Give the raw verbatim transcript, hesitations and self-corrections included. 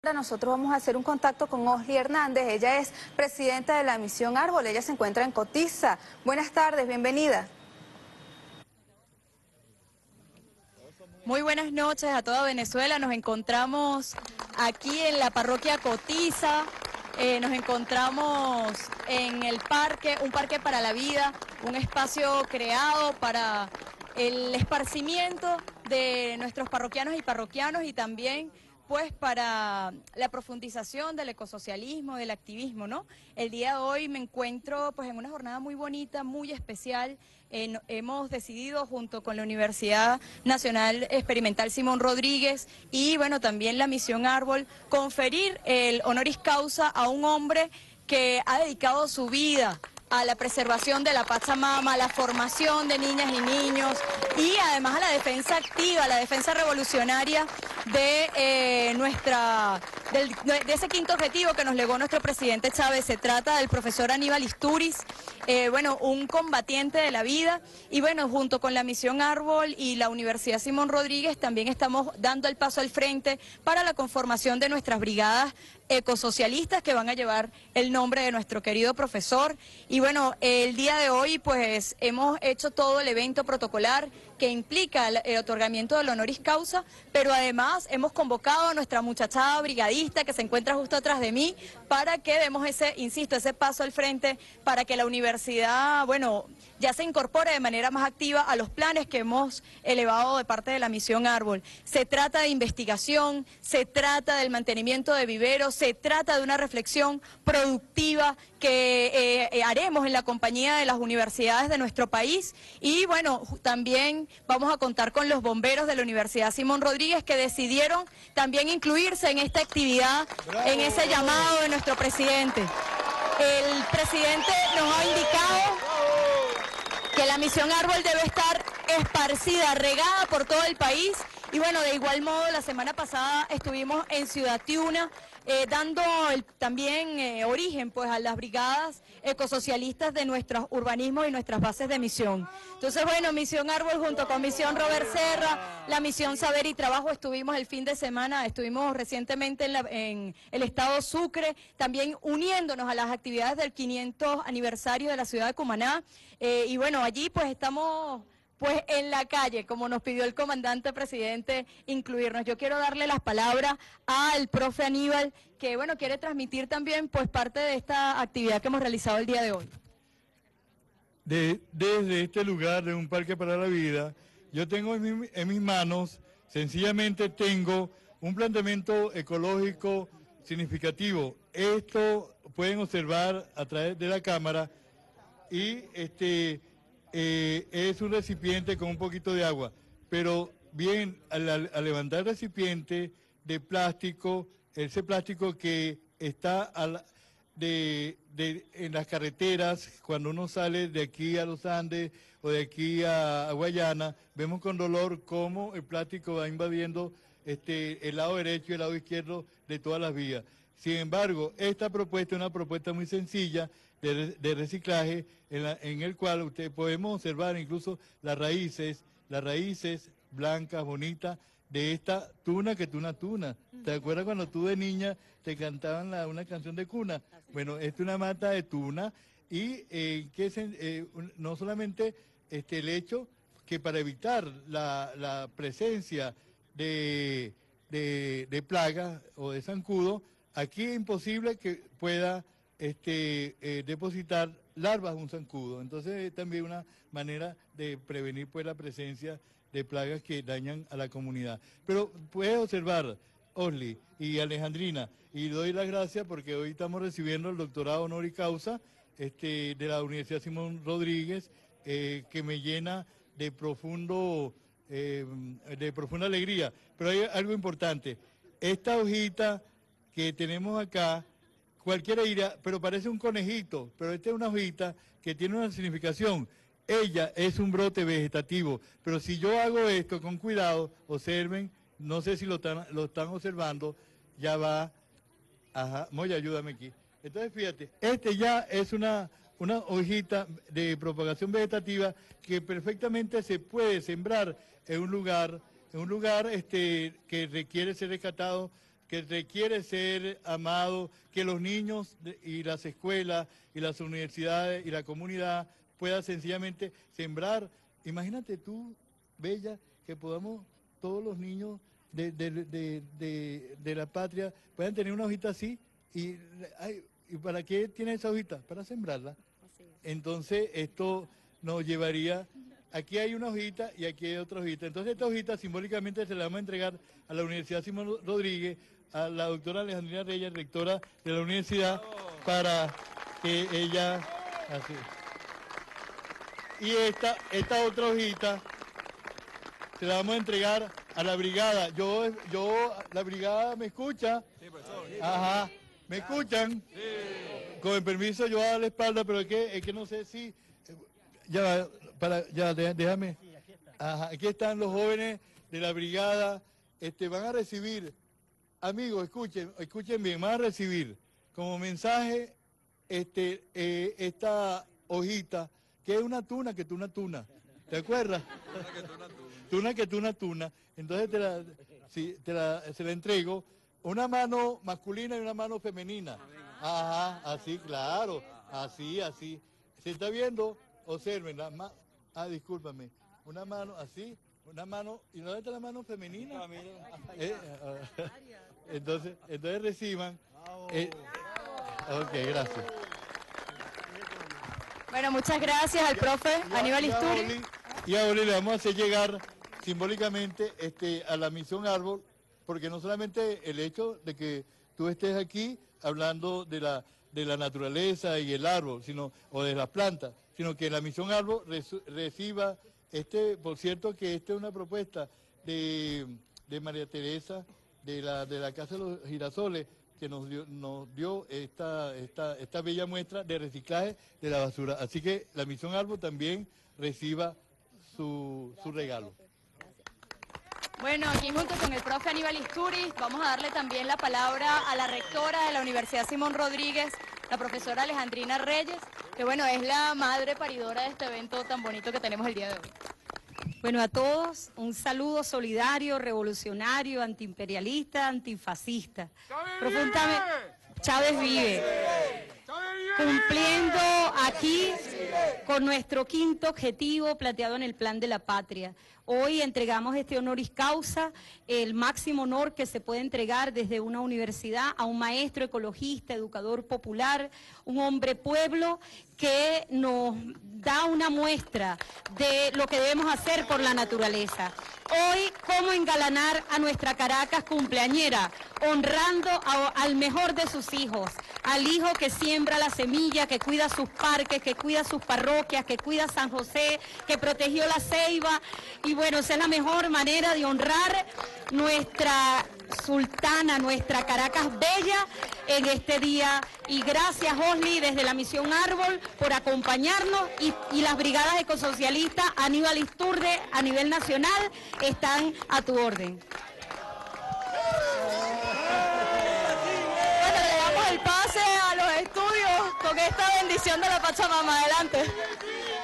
Nosotros vamos a hacer un contacto con Osli Hernández. Ella es presidenta de la Misión Árbol. Ella se encuentra en Cotiza. Buenas tardes, bienvenida. Muy buenas noches a toda Venezuela. Nos encontramos aquí en la parroquia Cotiza. Eh, nos encontramos en el parque, un parque para la vida, un espacio creado para el esparcimiento de nuestros parroquianos y parroquianos y también pues para la profundización del ecosocialismo, del activismo, ¿no? El día de hoy me encuentro pues en una jornada muy bonita, muy especial. Eh, hemos decidido junto con la Universidad Nacional Experimental Simón Rodríguez y bueno también la Misión Árbol conferir el honoris causa a un hombre que ha dedicado su vida a la preservación de la Pachamama, a la formación de niñas y niños y además a la defensa activa, a la defensa revolucionaria de eh, nuestra del, de ese quinto objetivo que nos legó nuestro presidente Chávez. Se trata del profesor Aníbal Isturiz, eh, bueno, un combatiente de la vida y bueno, junto con la Misión Árbol y la Universidad Simón Rodríguez también estamos dando el paso al frente para la conformación de nuestras brigadas ecosocialistas que van a llevar el nombre de nuestro querido profesor. Y bueno, el día de hoy pues hemos hecho todo el evento protocolar que implica el, el otorgamiento del honoris causa, pero además hemos convocado a nuestra muchachada brigadista que se encuentra justo atrás de mí para que demos ese, insisto, ese paso al frente para que la universidad, bueno, ya se incorpore de manera más activa a los planes que hemos elevado de parte de la Misión Árbol. Se trata de investigación, se trata del mantenimiento de viveros, se trata de una reflexión productiva que eh, haremos en la compañía de las universidades de nuestro país y bueno, también vamos a contar con los bomberos de la Universidad Simón Rodríguez que decidieron también incluirse en esta actividad, ¡bravo!, en ese llamado de nuestro presidente. El presidente nos ha indicado que la Misión Árbol debe estar esparcida, regada por todo el país. Y bueno, de igual modo, la semana pasada estuvimos en Ciudad Tiuna, eh, dando el, también eh, origen pues a las brigadas ecosocialistas de nuestros urbanismos y nuestras bases de misión. Entonces, bueno, Misión Árbol junto con Misión Robert Serra, la Misión Saber y Trabajo, estuvimos el fin de semana, estuvimos recientemente en, la, en el estado Sucre, también uniéndonos a las actividades del quinientos aniversario de la ciudad de Cumaná. Eh, y bueno, allí pues estamos pues en la calle, como nos pidió el comandante presidente incluirnos. Yo quiero darle las palabras al profe Aníbal, que bueno, quiere transmitir también pues parte de esta actividad que hemos realizado el día de hoy. De, desde este lugar de un parque para la vida, yo tengo en, mi, en mis manos, sencillamente tengo un planteamiento ecológico significativo. Esto pueden observar a través de la cámara y este... Eh, es un recipiente con un poquito de agua, pero bien, al, al levantar el recipiente de plástico, ese plástico que está al, de, de, en las carreteras, cuando uno sale de aquí a los Andes o de aquí a, a Guayana, vemos con dolor cómo el plástico va invadiendo este, el lado derecho y el lado izquierdo de todas las vías. Sin embargo, esta propuesta es una propuesta muy sencilla de, de reciclaje en, la, en el cual usted podemos observar incluso las raíces, las raíces blancas, bonitas, de esta tuna que tuna tuna. ¿Te acuerdas cuando tú de niña te cantaban la, una canción de cuna? Bueno, esta es una mata de tuna y eh, que se, eh, no solamente este, el hecho que para evitar la, la presencia de, de, de plagas o de zancudo, aquí es imposible que pueda este, eh, depositar larvas de un zancudo. Entonces es también una manera de prevenir pues la presencia de plagas que dañan a la comunidad. Pero puedes observar, Osli y Alejandrina, y doy las gracias porque hoy estamos recibiendo el doctorado honoris causa este, de la Universidad Simón Rodríguez, eh, que me llena de profundo, eh, de profunda alegría. Pero hay algo importante, esta hojita que tenemos acá, cualquiera dirá, pero parece un conejito, pero esta es una hojita que tiene una significación. Ella es un brote vegetativo, pero si yo hago esto con cuidado, observen, no sé si lo están, lo están observando, ya va, ajá, Moya, ayúdame aquí. Entonces fíjate, este ya es una, una hojita de propagación vegetativa que perfectamente se puede sembrar en un lugar, en un lugar este, que requiere ser rescatado que requiere ser amado, que los niños y las escuelas y las universidades y la comunidad puedan sencillamente sembrar. Imagínate tú, Bella, que podamos todos los niños de, de, de, de, de la patria puedan tener una hojita así. Y, ay, ¿y para qué tiene esa hojita? Para sembrarla. Entonces esto nos llevaría, aquí hay una hojita y aquí hay otra hojita. Entonces esta hojita simbólicamente se la vamos a entregar a la Universidad Simón Rodríguez, a la doctora Alejandrina Reyes, rectora de la universidad, para que ella... Así. Y esta, esta otra hojita se la vamos a entregar a la brigada. Yo, yo, la brigada me escucha. Sí, profesor. Ajá. ¿Me escuchan? Sí. Con el permiso yo voy a dar la espalda, pero es que, es que no sé si... Ya, para, ya, déjame. Ajá, aquí están los jóvenes de la brigada. Este, van a recibir, amigos, escuchen, escuchen bien, van a recibir como mensaje este, eh, esta hojita, que es una tuna, que tú una tuna. ¿Te acuerdas? Tuna que tuna, tuna. Tuna que tuna, tuna. Entonces te la, sí, te la, se la entrego. Una mano masculina y una mano femenina. Ajá, así, claro. Así, así. ¿Se está viendo? Observen. La ma ah, discúlpame. Una mano así, una mano. ¿Y dónde está la mano femenina? Eh, uh, entonces, entonces reciban. Eh, ok, gracias. Bueno, muchas gracias al profe Aníbal Isturi. Y a Oli le vamos a hacer llegar simbólicamente este, a la Misión Árbol, porque no solamente el hecho de que tú estés aquí hablando de la, de la naturaleza y el árbol, sino, o de las plantas, sino que la Misión Árbol reciba, este, por cierto que esta es una propuesta de, de María Teresa, de la, de la Casa de los Girasoles, que nos dio, nos dio esta, esta, esta bella muestra de reciclaje de la basura. Así que la Misión Árbol también reciba su, su regalo. Bueno, aquí junto con el profe Aníbal Isturi vamos a darle también la palabra a la rectora de la Universidad Simón Rodríguez, la profesora Alejandrina Reyes, que bueno, es la madre paridora de este evento tan bonito que tenemos el día de hoy. Bueno, a todos un saludo solidario, revolucionario, antiimperialista, antifascista. Profundamente, Chávez vive. Cumpliendo aquí con nuestro quinto objetivo planteado en el Plan de la Patria. Hoy entregamos este honoris causa, el máximo honor que se puede entregar desde una universidad a un maestro ecologista, educador popular, un hombre pueblo que nos da una muestra de lo que debemos hacer por la naturaleza. Hoy, cómo engalanar a nuestra Caracas cumpleañera, honrando a, al mejor de sus hijos, al hijo que siembra la semilla, que cuida sus parques, que cuida sus parroquias, que cuida San José, que protegió la ceiba. Y bueno, esa es la mejor manera de honrar nuestra sultana, nuestra Caracas bella en este día. Y gracias, Osli, desde la Misión Árbol, por acompañarnos, y, y las brigadas ecosocialistas Aníbal Isturi a nivel nacional están a tu orden. Bueno, le damos el pase a los estudios con esta bendición de la Pachamama. Adelante.